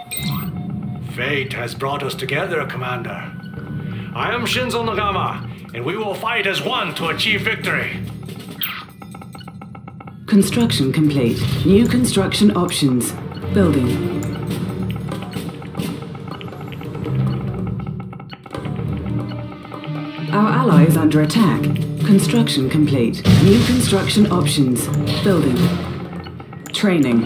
Fate has brought us together, Commander. I am Shinzo Nagama, and we will fight as one to achieve victory. Construction complete. New construction options. Building. Our ally is under attack. Construction complete. New construction options. Building. Training.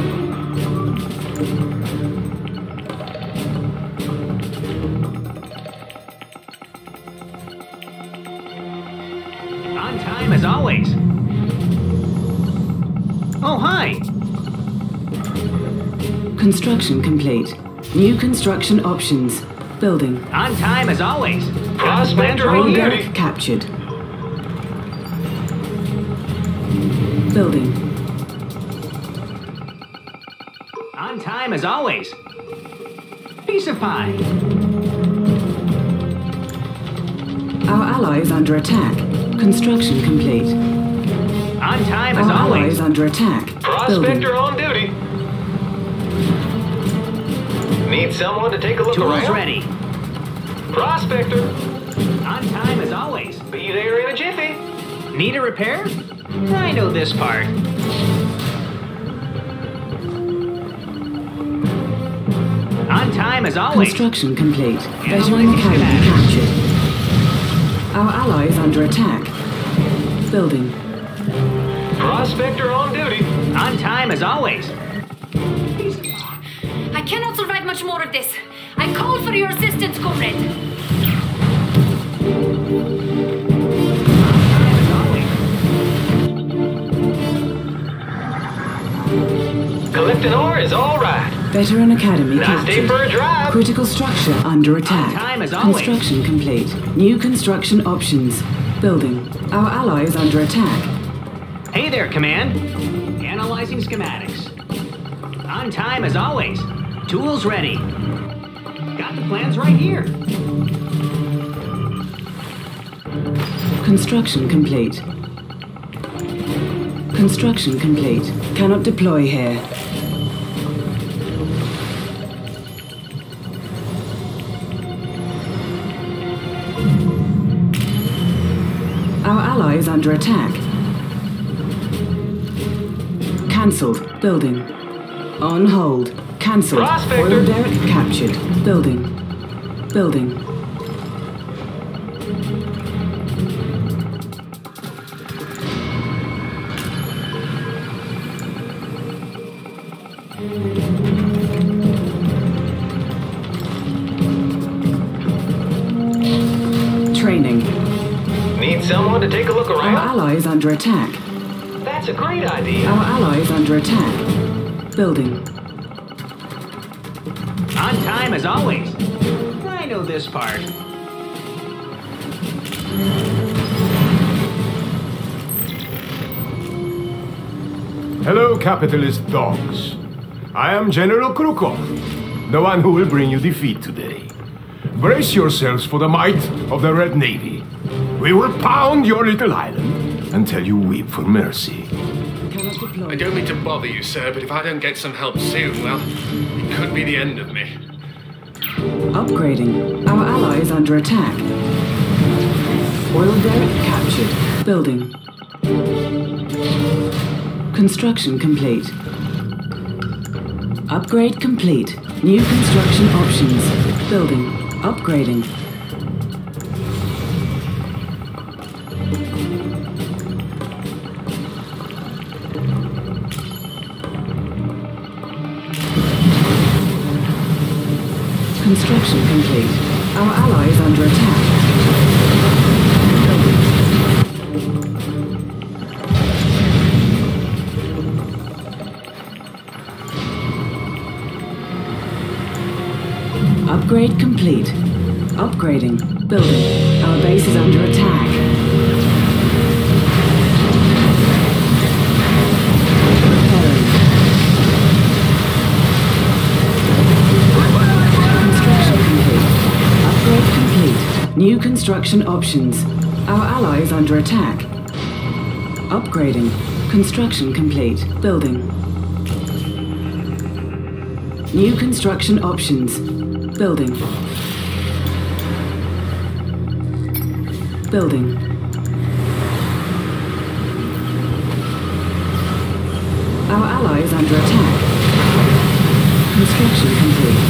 On time as always. Oh, hi! Construction complete. New construction options. Building. On time as always. Prospector on duty. Captured. Building. On time as always. Piece of pie. Our ally is under attack. Construction complete. On time as Our ally always. is under attack. Prospector on duty. Need someone to take a look Tools around? ready. Prospector. On time as always. Be there in a jiffy. Need a repair? I know this part. On time as always. Construction complete. Analyzing Veteran Academy schematics. captured. Our ally is under attack. Building. Prospector on duty. On time as always. I cannot survive much more of this. I call for your assistance, comrade. Collecting ore is all right. Veteran Academy Nice day captured. for a drive. Critical structure under attack. time as always. Construction complete. New construction options. Building. Our ally is under attack. Hey there, Command. Analyzing schematics. On time as always. Tools ready. Got the plans right here. Construction complete. Construction complete. Cannot deploy here. Our ally is under attack. Cancelled. Building. On hold. Cancelled. Prospector. Oil derrick captured. Building. Building. Training. Need someone to take a look Our around? ally is under attack. That's a great idea. Our ally is under attack. Building. On time as always. I know this part. Hello, capitalist dogs. I am General Krukov, the one who will bring you defeat today. Brace yourselves for the might of the Red Navy. We will pound your little island until you weep for mercy. Cannot deploy. I don't mean to bother you, sir, but if I don't get some help soon, well, it could be the end of me. Upgrading. Our ally is under attack. Oil derrick captured. Building. Construction complete. Upgrade complete. New construction options. Building. Upgrading. Construction complete. Our ally is under attack. Building. Upgrade complete. Upgrading. Building. Our base is under attack. Repairing. Construction complete. Upgrade complete. New construction options. Our ally is under attack. Upgrading. Construction complete. Building. New construction options. Building. Building. Our ally is under attack. Construction complete.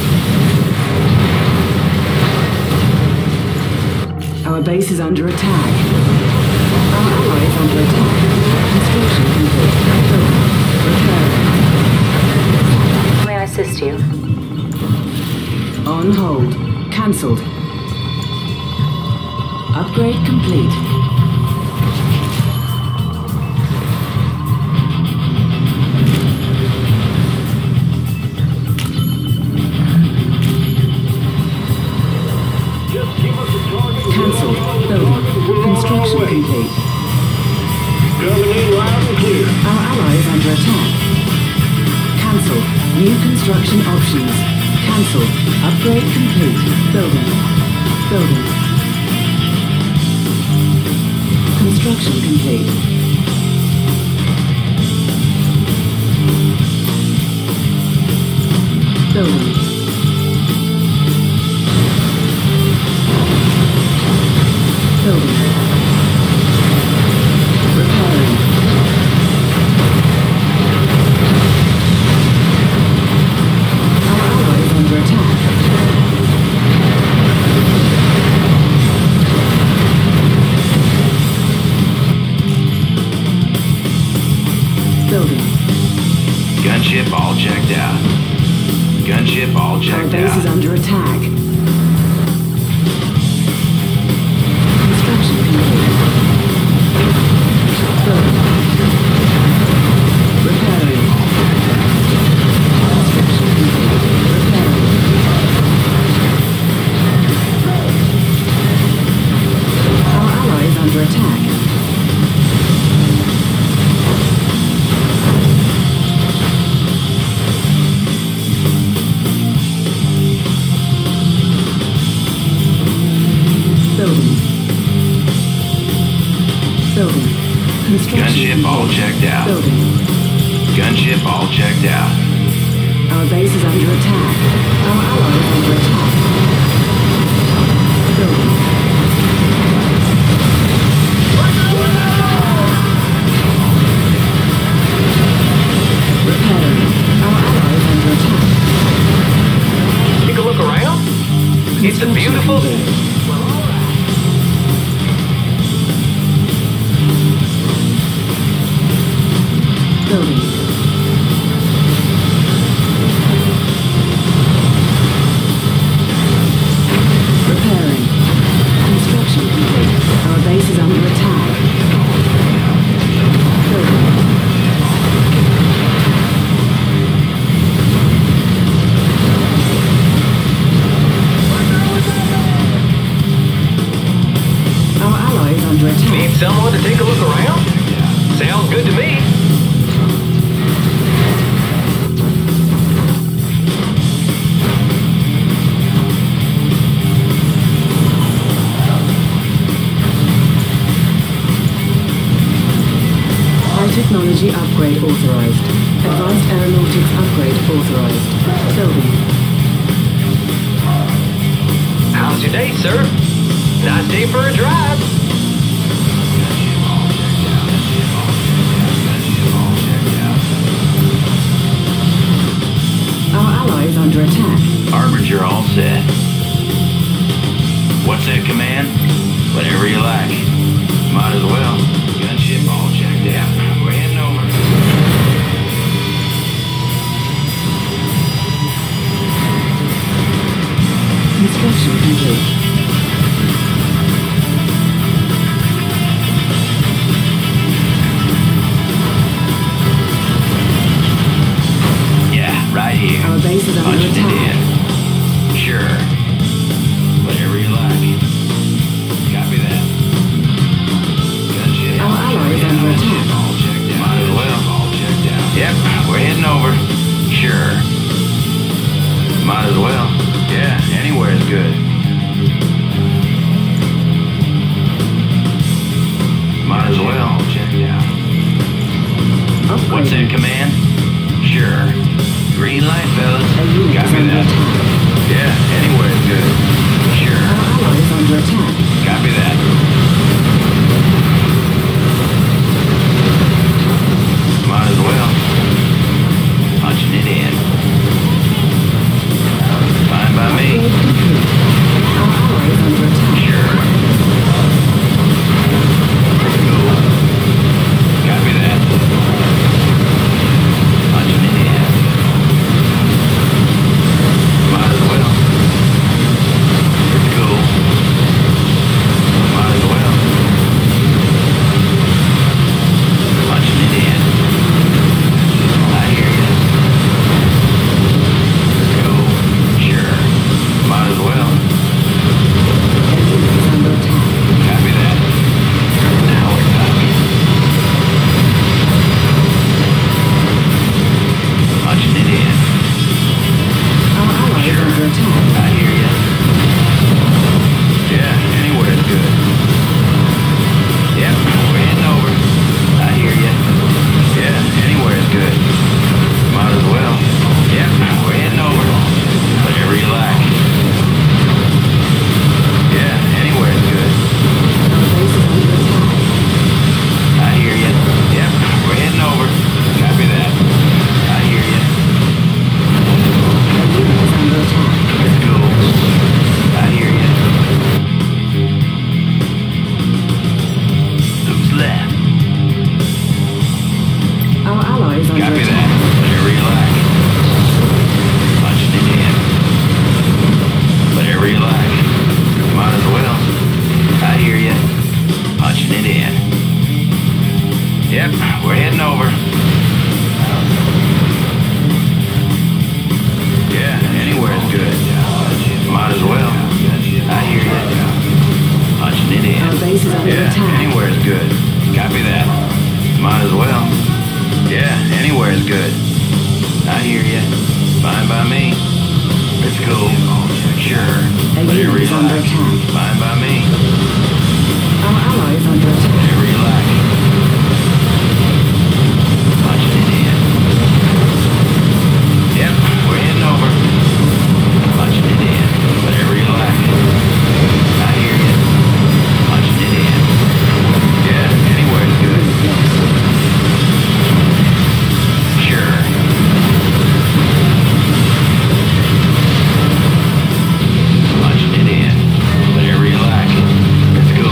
Our base is under attack. Our ally is under attack. Construction complete. Repairing. May I assist you? On hold. Cancelled. Upgrade complete. Cancelled. Building. Construction complete. Our ally is under attack. Cancelled. New construction options. Cancelled. Upgrade complete. Building. Building. Construction complete. Building. Building. Repairing. Our ally is under attack. Building. Gunship all checked out. Gunship all checked Our base is out. under attack. Construction complete. Building. Repairing. Construction complete. Repairing. Our ally is under attack. Building. Building. Construction Gunship all complete. checked out. Building. Gunship all checked out. Our base is under attack. Our ally is under attack. Building. Repairing. Our ally is under attack. Take a look around. It's a beautiful... Building. Repairing. Construction complete. Our base is under attack. Building. Our ally is under attack. Need someone to take a look around? Sounds good to me. High technology upgrade authorized. Advanced aeronautics upgrade authorized. Building. How's your day, sir? Nice day for a drive. Our ally is under attack. Harbinger all set. What's that command? Whatever you like. Might as well. Gunship all checked out. We're heading over. Construction complete. Yeah, right here. Our base is under Punching it attack. in. Sure. Whatever you like. Copy that. Gunship. Our ally is under attack. All checked out. Might as well. All checked out. Yep, we're heading over. Sure. Might as well. Yeah, anywhere is good. Might as well. All checked out. Upgrade. What's that command? Sure. Green light, fellas. A unit is Copy under that. attack. Yeah, anywhere is good. Sure. Our ally is under attack. Copy that. Might as well. Punching it in. Fine by me. Our ally is under attack. Sure. Let's go. Copy that. Punching it in. Might as well. Let's go. Might as well. Punching it in. I hear you. Let's go. Sure. Might as well. A unit is under attack. Copy that. Now we're talking. Punching it in. Our ally is under attack. I hear ya. Yeah, anywhere is good. Yep, we're heading over. I hear ya. Yeah, anywhere is good. Might as well. Yep, we're heading over. Whenever you like. Yeah, anywhere is good. Our base is under attack. I hear ya. Yep, we're heading over. Copy that. I hear ya. A unit is under attack. Let's go. I hear ya. Who's left? Our ally is under Copy attack. that. Whenever you like. Punching it in. Whenever you like. Might as well. I hear ya. Punching it in. Yep, we're heading over. Yeah, anywhere is good. Might as well. I hear ya. Punching it in. Our base is under Yeah, attack. anywhere is good. Copy that. Might as well. Yeah, anywhere is good. I hear ya. Fine by me. Let's go. Sure. A Whatever unit you is under like. attack. Fine by me. Our ally is under attack. Whatever you like. Punching it in. Yep, we're heading over. Punching it in. Whatever you like. I hear ya. Punching it in. Yeah, anywhere is good. Sure. Punching it in. Whatever you like. Let's go.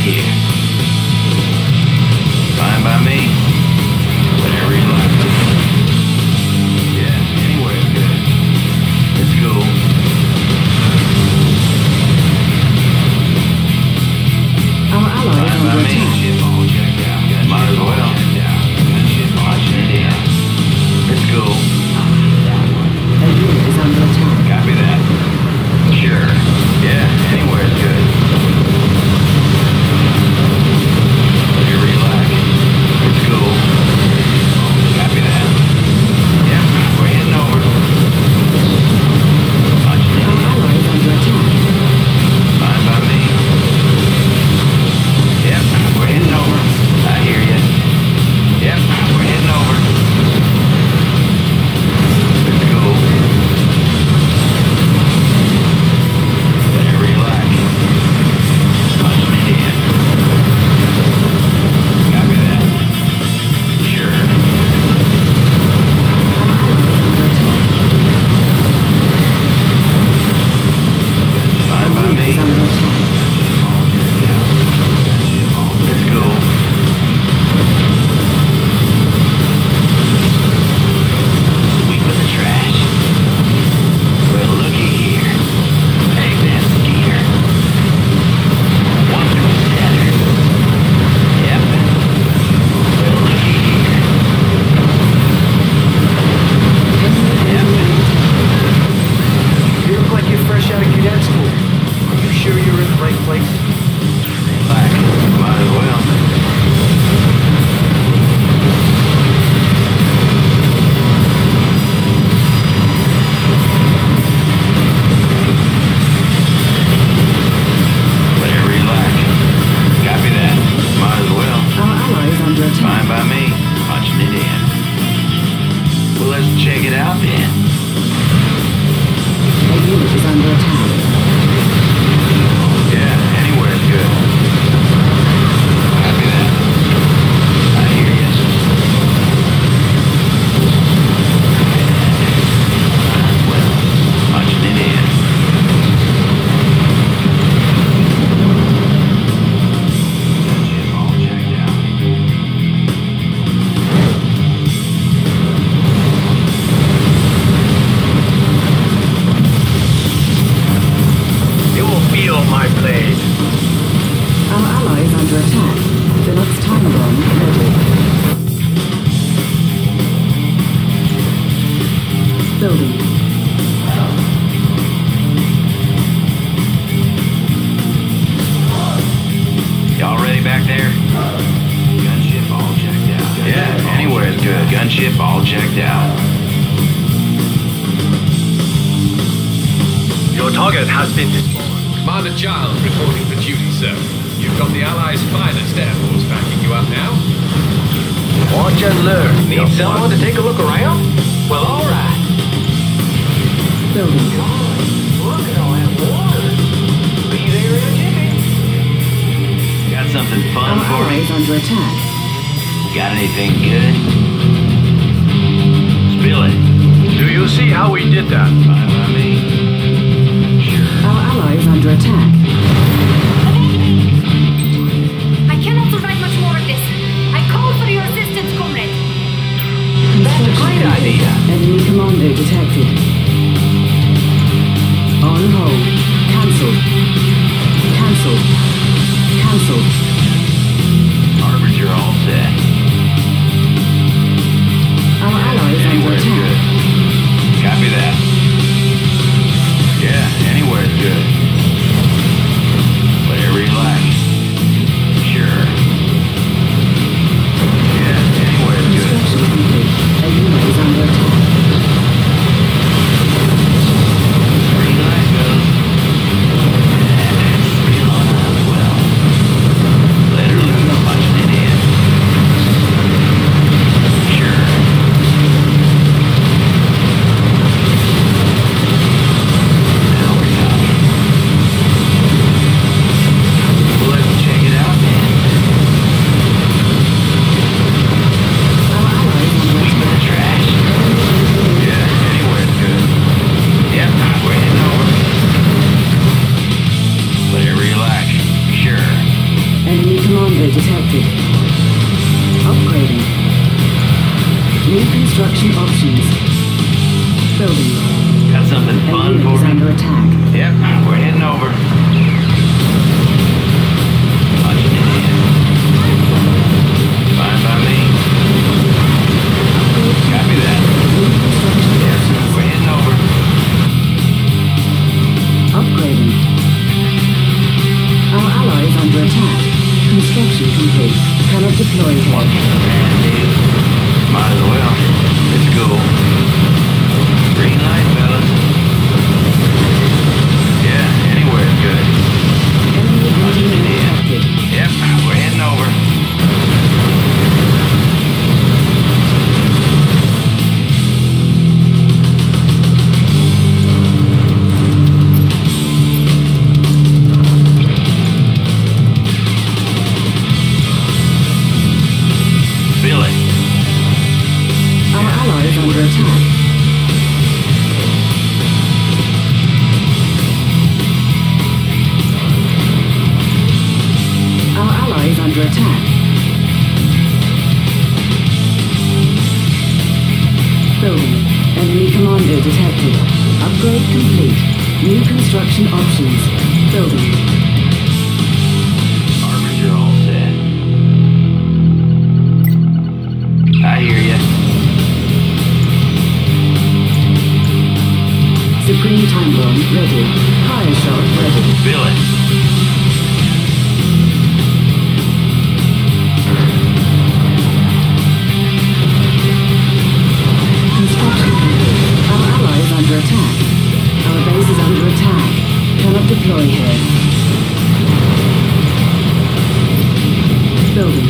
here. Fine by me. Whatever you like. Yeah, anywhere is good. Let's go. Our ally is Fine under by me. attack. Ship all checked out. Might as well. Ship launching it in. Let's go. A unit is under attack. Copy that. Sure. Yeah, anywhere is good. Whatever you like. Let's go. Copy that. Yep, we're heading over. Launching it Our in. ally is under attack. Fine by me. Yep, we're heading over. I hear you. Yep, we're heading over. Let's go. Whatever you like. Launching it in. Copy that. Sure. Fine by me. Is under attack. Let's go. Sweeping the trash. Well, looky here. Hey, that skeeter. One to center. Yep. Well, looky here. Yep. You look like you're fresh out of cadet school. Are you sure you're in the right place? Relax. Might as well. Whatever you like. Copy that. Might as well. Our ally is under attack. Fine by me. Punching it in. Well, let's check it out then. A unit is under attack. Yeah, anywhere's good. Copy that. I hear you. Well, punching it in. Gunship all checked out. You will feel my blade. Our ally is under attack. Deluxe time bomb ready. Building. Y'all ready back there? Gunship all checked out. Yeah, anywhere is good. Gunship all checked out. Your target has been destroyed. Commander Giles reporting for duty, sir. You've got the Allies' finest air force backing you up now. Watch and learn. Need someone to take a look around? Well, all right. Building. Look at all that water. Be there in a jiffy. Got something fun Our for ally me? is under attack. Got anything good? Spill it. Do you see how we did that? Fine by me. Sure. Our ally is under attack. I cannot survive much more of this. I call for your assistance, comrade. That's a great idea. Enemy commando detected. On hold. Cancelled. Cancelled. Cancelled. Harbinger all set. Our ally is under Anywhere's attack. good. Copy that. Yeah, anywhere's good. Whatever you like. Sure. Yeah, anywhere's good. Construction complete. A unit is under attack. Green light goes. Yeah, real on as well. commander detected. Upgrading. New construction options. Building. Got something A fun unit for is me? under attack. Yep, we're heading over. Punching it in. Fine by me. Copy that. New construction Yep, options. we're heading over. Upgrading. Our ally is under attack. Construction complete. Cannot deploy here. Man, dude. Might as well. It's cool. Green light, fellas. Yeah, anywhere's good. Enemy Punching it engineer detected. in. Yep, we're heading over. Feel it. Our ally is under attack. Our ally is under attack. Building. Enemy commander detected. Upgrade complete. New construction options. Building. Harbinger all set. I hear ya. Supreme time bomb ready. Fire shot ready. Feel it. Construction complete. Our ally is under attack. Our base is under attack. Cannot deploy here. Building.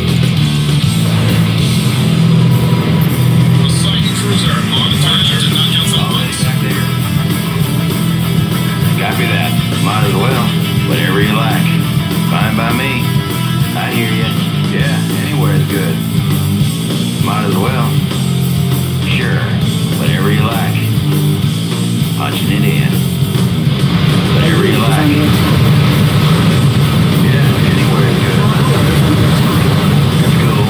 Copy that. Might as well. Whatever you like. Fine by me. I hear ya. Yeah, anywhere's good. Might as well. Sure. Whatever you like. Punching it in. Whatever you like. Yeah, anywhere's good. That's cool.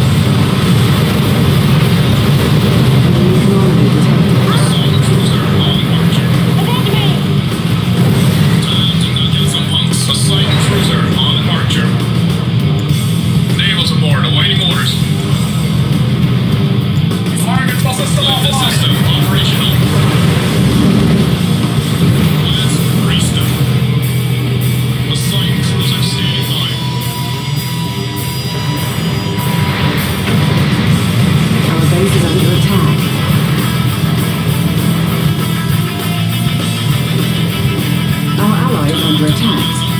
Poseidon cruiser on departure. Naval's aboard, awaiting orders. Fire control system offline. System operational. Let's grease them. Poseidon cruiser standing by. Our base is under attack. Our ally is under attack.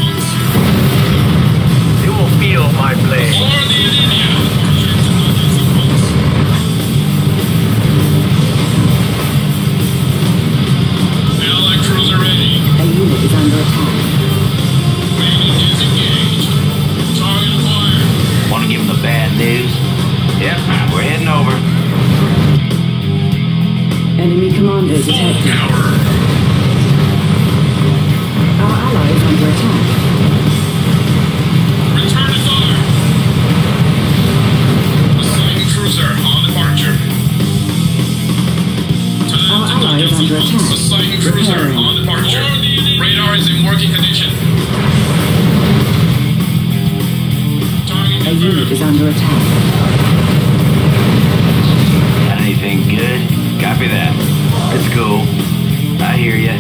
You will feel my blade. For the Enigma. Allied cruiser ready. A unit is under attack. Waiting is engaged. Target acquired. Want to give them the bad news? Yep, we're heading over. Enemy commander detected. Power. Our ally is under attack. Return to fire. Poseidon cruiser on departure. Our ally is under attack. Poseidon cruiser Repairing. on departure. Radar is in working condition. Target A unit is under attack. Got anything good? Copy that. It's cool. I hear ya.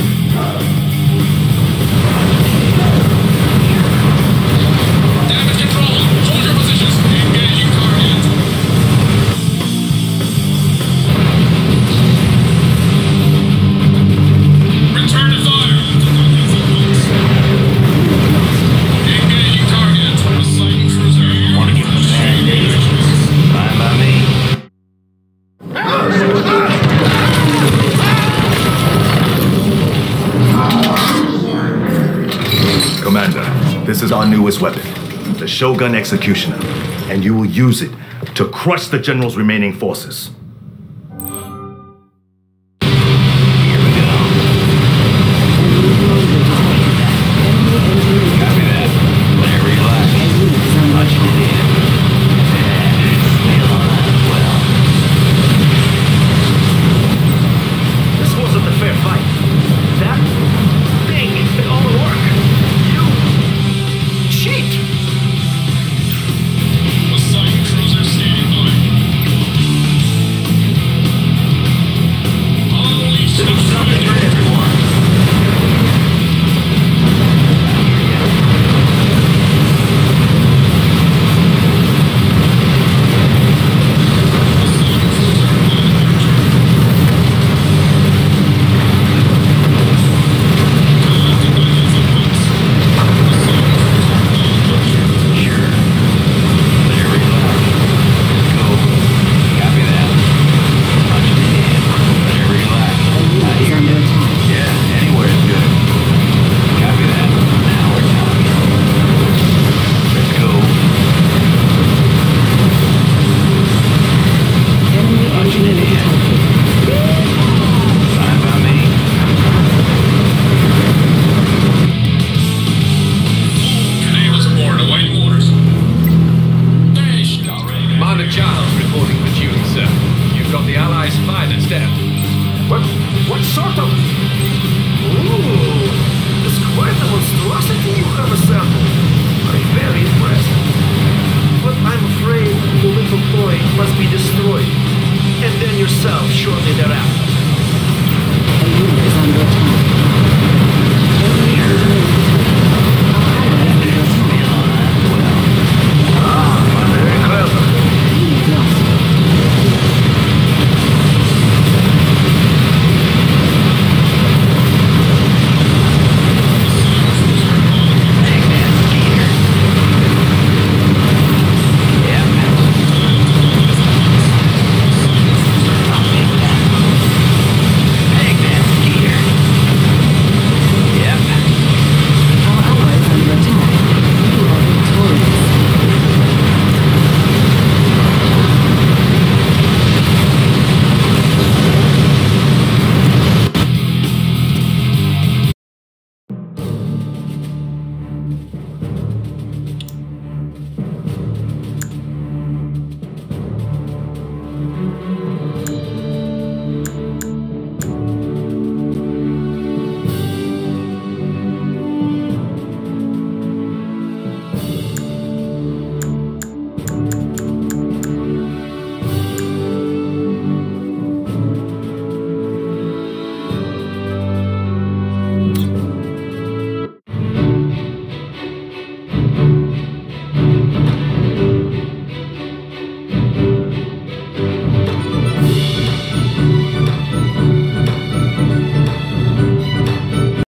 Damage control. Hold your positions. Engaging target. Return to fire. Engaging target. Poseidon cruiser. Want to give them the bad news? Fine by me. Commander, this is our newest weapon, the Shogun Executioner, and you will use it to crush the General's remaining forces.